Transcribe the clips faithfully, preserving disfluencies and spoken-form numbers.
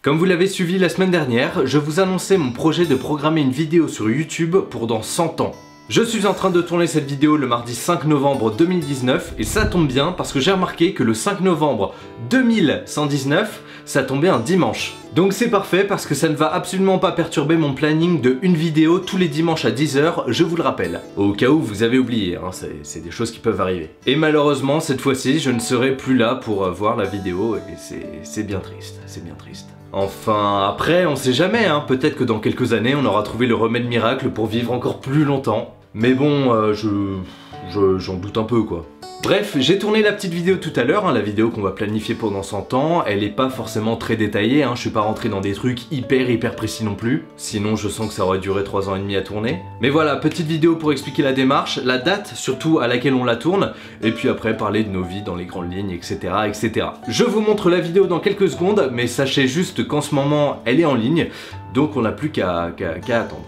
Comme vous l'avez suivi la semaine dernière, je vous annonçais mon projet de programmer une vidéo sur YouTube pour dans cent ans. Je suis en train de tourner cette vidéo le mardi cinq novembre deux mille dix-neuf et ça tombe bien parce que j'ai remarqué que le cinq novembre deux mille cent dix-neuf, ça tombait un dimanche. Donc c'est parfait parce que ça ne va absolument pas perturber mon planning de une vidéo tous les dimanches à dix heures, je vous le rappelle. Au cas où vous avez oublié, hein, c'est des choses qui peuvent arriver. Et malheureusement, cette fois-ci, je ne serai plus là pour voir la vidéo et c'est bien triste, c'est bien triste. Enfin, après, on sait jamais, hein. Peut-être que dans quelques années, on aura trouvé le remède miracle pour vivre encore plus longtemps. Mais bon, euh, je... je- j'en doute un peu, quoi. Bref, j'ai tourné la petite vidéo tout à l'heure, hein, la vidéo qu'on va planifier pendant cent ans, elle est pas forcément très détaillée, hein, je suis pas rentré dans des trucs hyper hyper précis non plus, sinon je sens que ça aurait duré trois ans et demi à tourner. Mais voilà, petite vidéo pour expliquer la démarche, la date surtout à laquelle on la tourne, et puis après parler de nos vies dans les grandes lignes, et cetera et cetera. Je vous montre la vidéo dans quelques secondes, mais sachez juste qu'en ce moment elle est en ligne, donc on n'a plus qu'à qu'à qu'à attendre.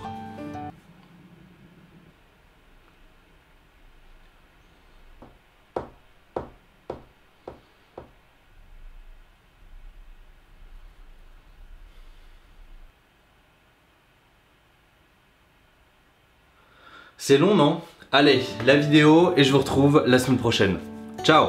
C'est long, non? Allez, la vidéo et je vous retrouve la semaine prochaine. Ciao!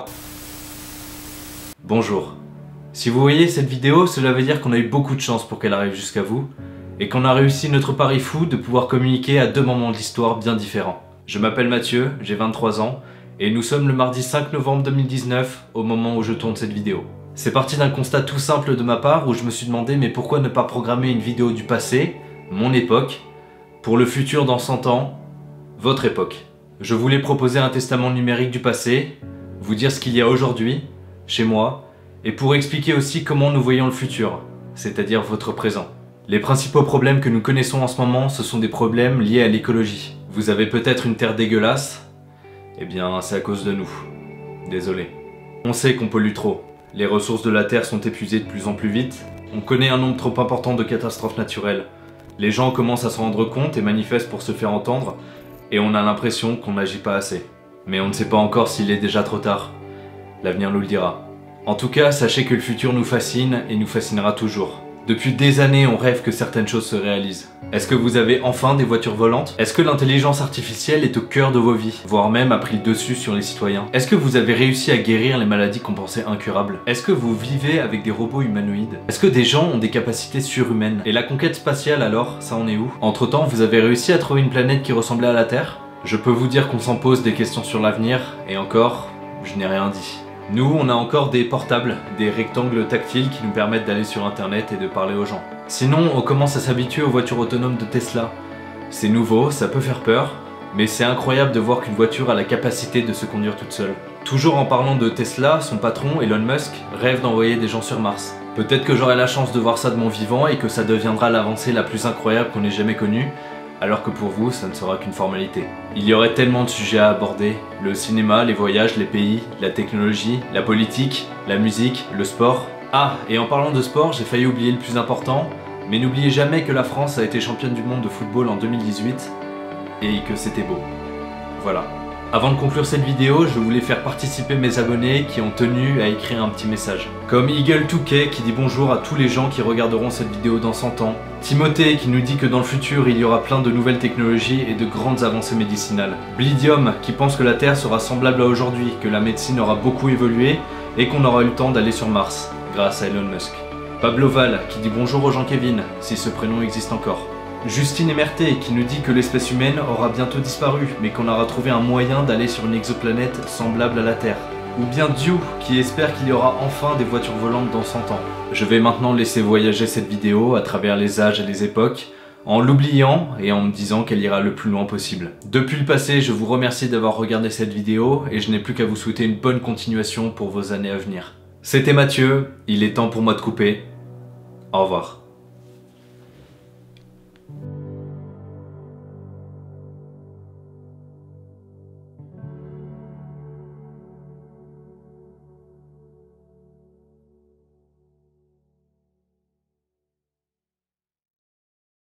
Bonjour. Si vous voyez cette vidéo, cela veut dire qu'on a eu beaucoup de chance pour qu'elle arrive jusqu'à vous et qu'on a réussi notre pari fou de pouvoir communiquer à deux moments de l'histoire bien différents. Je m'appelle Mathieu, j'ai vingt-trois ans et nous sommes le mardi cinq novembre deux mille dix-neuf au moment où je tourne cette vidéo. C'est parti d'un constat tout simple de ma part où je me suis demandé mais pourquoi ne pas programmer une vidéo du passé, mon époque, pour le futur dans cent ans, votre époque. Je voulais proposer un testament numérique du passé, vous dire ce qu'il y a aujourd'hui, chez moi, et pour expliquer aussi comment nous voyons le futur, c'est-à-dire votre présent. Les principaux problèmes que nous connaissons en ce moment, ce sont des problèmes liés à l'écologie. Vous avez peut-être une terre dégueulasse? Eh bien, c'est à cause de nous. Désolé. On sait qu'on pollue trop. Les ressources de la terre sont épuisées de plus en plus vite. On connaît un nombre trop important de catastrophes naturelles. Les gens commencent à se rendre compte et manifestent pour se faire entendre, et on a l'impression qu'on n'agit pas assez. Mais on ne sait pas encore s'il est déjà trop tard. L'avenir nous le dira. En tout cas, sachez que le futur nous fascine et nous fascinera toujours. Depuis des années, on rêve que certaines choses se réalisent. Est-ce que vous avez enfin des voitures volantes? Est-ce que l'intelligence artificielle est au cœur de vos vies, voire même a pris le dessus sur les citoyens? Est-ce que vous avez réussi à guérir les maladies qu'on pensait incurables? Est-ce que vous vivez avec des robots humanoïdes? Est-ce que des gens ont des capacités surhumaines? Et la conquête spatiale alors, ça en est où? Entre temps, vous avez réussi à trouver une planète qui ressemblait à la Terre? Je peux vous dire qu'on s'en pose des questions sur l'avenir, et encore, je n'ai rien dit. Nous, on a encore des portables, des rectangles tactiles qui nous permettent d'aller sur internet et de parler aux gens. Sinon, on commence à s'habituer aux voitures autonomes de Tesla. C'est nouveau, ça peut faire peur, mais c'est incroyable de voir qu'une voiture a la capacité de se conduire toute seule. Toujours en parlant de Tesla, son patron, Elon Musk, rêve d'envoyer des gens sur Mars. Peut-être que j'aurai la chance de voir ça de mon vivant et que ça deviendra l'avancée la plus incroyable qu'on ait jamais connue, alors que pour vous, ça ne sera qu'une formalité. Il y aurait tellement de sujets à aborder, le cinéma, les voyages, les pays, la technologie, la politique, la musique, le sport. Ah, et en parlant de sport, j'ai failli oublier le plus important, mais n'oubliez jamais que la France a été championne du monde de football en deux mille dix-huit, et que c'était beau. Voilà. Avant de conclure cette vidéo, je voulais faire participer mes abonnés qui ont tenu à écrire un petit message. Comme Eagle deux K qui dit bonjour à tous les gens qui regarderont cette vidéo dans cent ans. Timothée qui nous dit que dans le futur il y aura plein de nouvelles technologies et de grandes avancées médicinales. Blidium qui pense que la Terre sera semblable à aujourd'hui, que la médecine aura beaucoup évolué et qu'on aura eu le temps d'aller sur Mars, grâce à Elon Musk. Pablo Val qui dit bonjour aux Jean Kevin, si ce prénom existe encore. Justine Emerté qui nous dit que l'espèce humaine aura bientôt disparu, mais qu'on aura trouvé un moyen d'aller sur une exoplanète semblable à la Terre. Ou bien Dieu qui espère qu'il y aura enfin des voitures volantes dans cent ans. Je vais maintenant laisser voyager cette vidéo à travers les âges et les époques, en l'oubliant et en me disant qu'elle ira le plus loin possible. Depuis le passé, je vous remercie d'avoir regardé cette vidéo et je n'ai plus qu'à vous souhaiter une bonne continuation pour vos années à venir. C'était Mathieu, il est temps pour moi de couper. Au revoir.